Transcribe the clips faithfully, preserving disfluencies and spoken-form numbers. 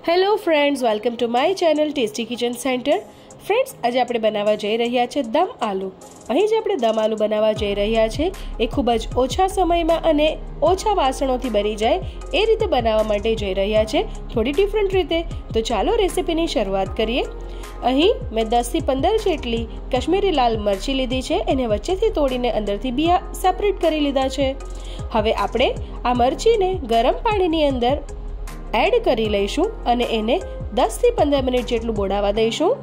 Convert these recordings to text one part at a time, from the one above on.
Hello friends, welcome to my channel Tasty Kitchen Centre. Friends, આજે આપણે બનાવવા જઈ રહ્યા છે દમ આલુ। અહીં જે આપણે દમ આલુ બનાવવા જઈ રહ્યા છે એ ખૂબ જ ઓછા સમયમાં અને ઓછા વાસણોથી બની જાય એ રીતે બનાવવા માટે જઈ રહ્યા છે, થોડી ડિફરન્ટ રીતે। તો ચાલો રેસિપીની શરૂઆત કરીએ। અહીં મેં દસથી પંદર જેટલી કાશ્મીરી લાલ મરચી લીધી છે, એને વચ્ચેથી તોડીને અંદરથી બિયા સેપરેટ કરી લીધા છે। હવે આપણે આ મરચીને ગરમ પાણીની અંદર એડ કરી લઈશું અને એને દસ થી પંદર મિનિટ જેટલું બોળાવા દઈશું।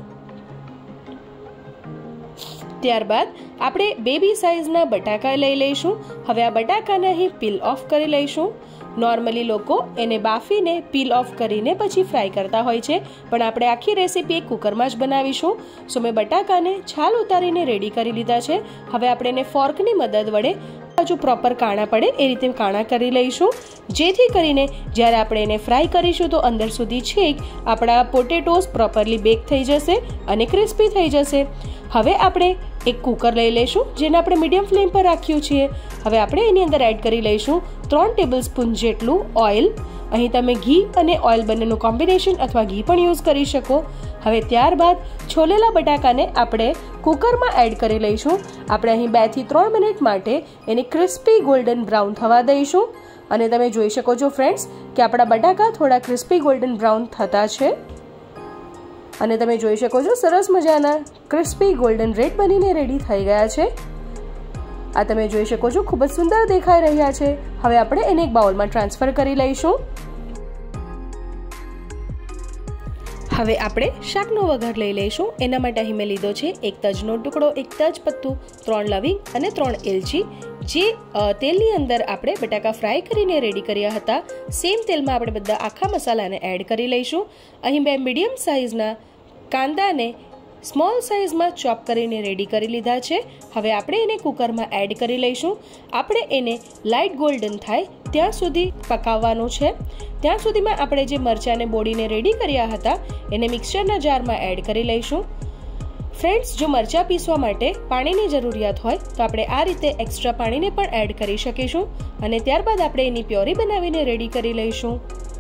ત્યારબાદ આપણે બેબી સાઇઝના બટાકા લઈ લઈશું। હવે આ બટાકાને અહીં પીલ ઓફ કરી લઈશું। નોર્મલી લોકો એને બાફીને પીલ ઓફ કરીને પછી ફ્રાય કરતા હોય છે, પણ આપણે આખી રેસીપી એક કુકરમાં જ બનાવીશું। સો મેં બટાકાને છાલ ઉતારીને રેડી કરી લીધા છે। હવે આપણે એને ફોર્કની મદદ વડે બાજુ પ્રોપર કાણા પડે એ રીતે કાણા કરી લઈશું, જેથી કરીને જ્યારે આપણે એને ફ્રાય કરીશું તો અંદર સુધી છેક આપણા પોટેટોસ પ્રોપરલી બેક થઈ જશે અને ક્રિસ્પી થઈ જશે। હવે આપણે એક કુકર લઈ લઈશું, જેને આપણે મીડિયમ ફ્લેમ પર રાખ્યું છે। હવે આપણે એની અંદર એડ કરી લઈશું ત્રણ ટેબલ સ્પૂન જેટલું ઓઇલ। અહીં તમે ઘી અને ઓઇલ બંનેનું કોમ્બિનેશન અથવા ઘી પણ યુઝ કરી શકો। હવે ત્યારબાદ છોલેલા બટાકાને આપણે કુકરમાં એડ કરી લઈશું। આપણે અહીં બે થી ત્રણ મિનિટ માટે એને ક્રિસ્પી ગોલ્ડન બ્રાઉન થવા દઈશું અને તમે જોઈ શકો છો ફ્રેન્ડ્સ કે આપણા બટાકા થોડા ક્રિસ્પી ગોલ્ડન બ્રાઉન થતા છે અને તમે જોઈ શકો છો સરસ મજાના ક્રિસ્પી ગોલ્ડન રેડ બનીને રેડી થઈ ગયા છે। આ તમે જોઈ શકો છો ખૂબ જ સુંદર દેખાઈ રહ્યા છે। હવે આપણે એને એક બાઉલમાં ટ્રાન્સફર કરી લઈશું। હવે આપણે શાકનો વઘાર લઈ લઈશું। એના માટે અહીં મેં લીધો છે એક તજનો ટુકડો, એક તજ પત્તું, ત્રણ લવિંગ અને ત્રણ એલચી, જે તેલની અંદર આપણે બટાકા ફ્રાય કરીને રેડી કર્યા હતા સેમ તેલમાં આપણે બધા આખા મસાલાને એડ કરી લઈશું। અહીં બે મીડિયમ સાઇઝના કાંદાને સ્મોલ સાઇઝમાં ચોપ કરીને રેડી કરી લીધા છે। હવે આપણે એને કુકરમાં એડ કરી લઈશું। આપણે એને લાઇટ ગોલ્ડન થાય ત્યાં સુધી પકાવવાનું છે। ત્યાં સુધીમાં આપણે જે મરચાંને બોળીને રેડી કર્યા હતા એને મિક્સરના જારમાં એડ કરી લઈશું। ફ્રેન્ડ્સ, જો મરચાં પીસવા માટે પાણીની જરૂરિયાત હોય તો આપણે આ રીતે એક્સ્ટ્રા પાણીને પણ એડ કરી શકીશું અને ત્યારબાદ આપણે એની પ્યોરી બનાવીને રેડી કરી લઈશું।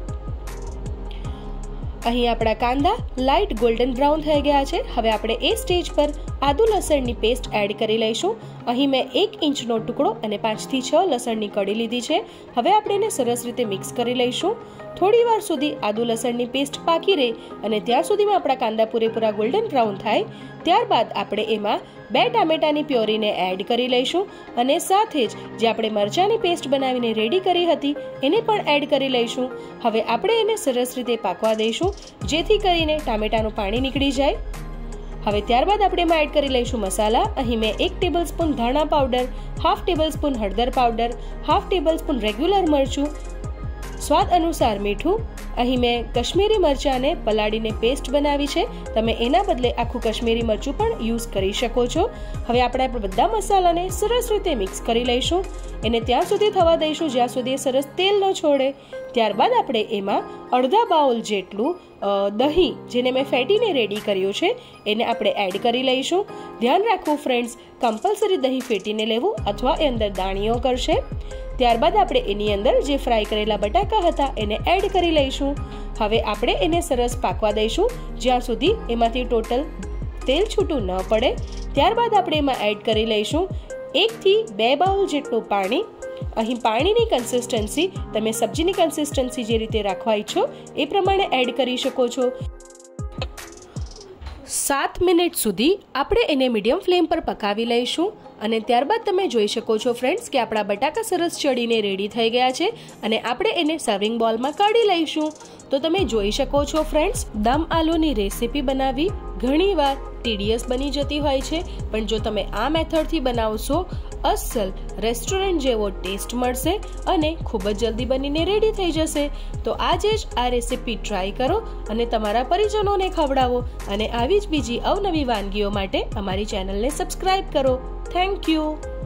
અહીં આપણા કાંદા લાઇટ ગોલ્ડન બ્રાઉન થઈ ગયા છે। હવે આપણે એ સ્ટેજ પર આદુ લસણની પેસ્ટ એડ કરી લઈશું। અહીં મેં એક ઇંચનો ટુકડો અને પાંચથી છ લસણની કળી લીધી છે। હવે આપણે એને સરસ રીતે મિક્સ કરી લઈશું। થોડી વાર સુધી આદુ લસણની પેસ્ટ પાકી રહે અને ત્યાં સુધીમાં આપણા કાંદા પૂરેપૂરા ગોલ્ડન બ્રાઉન થાય। ત્યારબાદ આપણે એમાં બે ટામેટાની પ્યોરીને એડ કરી લઈશું અને સાથે જ જે આપણે મરચાંની પેસ્ટ બનાવીને રેડી કરી હતી એને પણ એડ કરી લઈશું। હવે આપણે એને સરસ રીતે પાકવા દઈશું, જેથી કરીને ટામેટાનું પાણી નીકળી જાય। હવે ત્યારબાદ આપણે એમાં એડ કરી લઈશું મસાલા। અહીં મેં એક ટેબલ સ્પૂન ધાણા પાવડર, હાફ ટેબલ સ્પૂન હળદર powder, half tablespoon regular મરચું, સ્વાદ અનુસાર મીઠું। અહીં મેં કશ્મીરી મરચાંને પલાળીને પેસ્ટ બનાવી છે, તમે એના બદલે આખું કશ્મીરી મરચું પણ યુઝ કરી શકો છો। હવે આપણે બધા મસાલાને સરસ રીતે મિક્સ કરી લઈશું, એને ત્યાં સુધી થવા દઈશું જ્યાં સુધી સરસ તેલ ન છોડે। ત્યારબાદ આપણે એમાં અડધા બાઉલ જેટલું દહીં, જેને મેં ફેટીને રેડી કર્યું છે, એને આપણે એડ કરી લઈશું। ધ્યાન રાખવું ફ્રેન્ડ્સ, કમ્પલસરી દહીં ફેટીને લેવું અથવા એ અંદર દાણીઓ કરશે। ત્યારબાદ આપણે એની અંદર જે ફ્રાય કરેલા બટાકા હતા એને એડ કરી લઈશું। હવે આપણે એને સરસ પાકવા દઈશું જ્યાં સુધી એમાંથી ટોટલ તેલ છૂટું ન પડે। ત્યારબાદ આપણે એમાં એડ કરી લઈશું એકથી બે બાઉલ જેટલું પાણી। અહીં પાણીની કન્સિસ્ટન્સી તમે સબ્જીની કન્સિસ્ટન્સી જે રીતે રાખવા ઈચ્છો એ પ્રમાણે એડ કરી શકો છો। સાત મિનિટ સુધી આપણે એને મીડિયમ ફ્લેમ પર પકાવી લઈશું અને ત્યારબાદ તમે જોઈ શકો છો ફ્રેન્ડ્સ કે આપણા બટાકા સરસ ચડીને રેડી થઈ ગયા છે અને આપણે એને સર્વિંગ બોલમાં કાઢી લઈશું। તો તમે જોઈ શકો છો ફ્રેન્ડ્સ, દમ આલુની રેસીપી બનાવવી ઘણીવાર ટીડિયસ બની જતી હોય છે, પણ જો તમે આ મેથડથી બનાવશો અસલ રેસ્ટોરન્ટ જેવો ટેસ્ટ મળશે અને ખૂબ જ જલ્દી બનીને રેડી થઈ જશે। તો આજે જ આ રેસીપી ટ્રાય કરો અને તમારા પરિજનોને ખવડાવો અને આવી જ બીજી અવનવી વાનગીઓ માટે અમારી ચેનલને સબસ્ક્રાઇબ કરો। Thank you.